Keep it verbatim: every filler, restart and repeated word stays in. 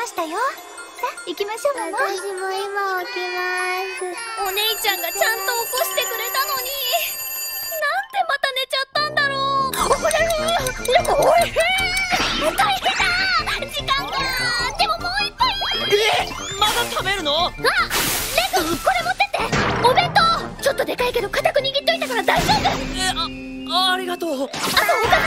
したよ。さあ行きましょう、ママ。 私も今起きます。 お姉ちゃんがちゃんと起こしてくれたのに、なんでまた寝ちゃったんだろう。 おられー、でもおいしい。大変だ、時間が。でももう一杯。 え、まだ食べるの？ あ、レン君これ持ってって。お弁当ちょっとでかいけど固く握っといたから大丈夫。 え、あ、ありがとう。 あとおか